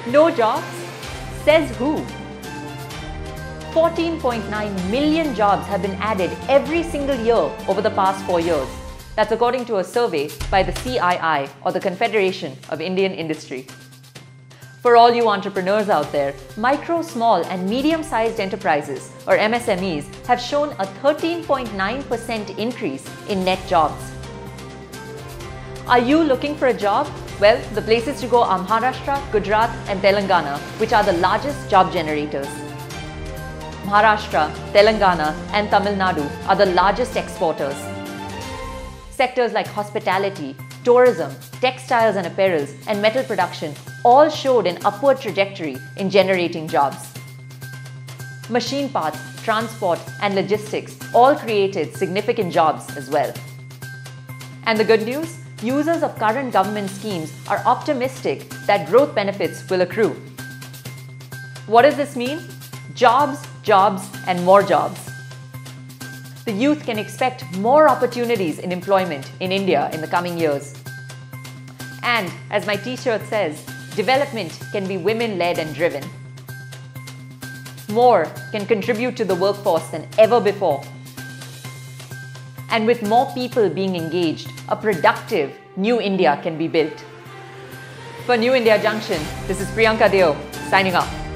No jobs? Says who? 14.9 million jobs have been added every single year over the past 4 years. That's according to a survey by the CII, or the Confederation of Indian Industry. For all you entrepreneurs out there, micro, small and medium-sized enterprises, or MSMEs, have shown a 13.9% increase in net jobs. Are you looking for a job? Well, the places to go are Maharashtra, Gujarat and Telangana, which are the largest job generators. Maharashtra, Telangana and Tamil Nadu are the largest exporters. Sectors like hospitality, tourism, textiles and apparels, and metal production all showed an upward trajectory in generating jobs. Machine parts, transport and logistics all created significant jobs as well. And the good news? Users of current government schemes are optimistic that growth benefits will accrue. What does this mean? Jobs, jobs and more jobs. The youth can expect more opportunities in employment in India in the coming years. And as my t-shirt says, development can be women-led and driven. More can contribute to the workforce than ever before. And with more people being engaged, a productive New India can be built. For New India Junction, this is Priyanka Deo, signing off.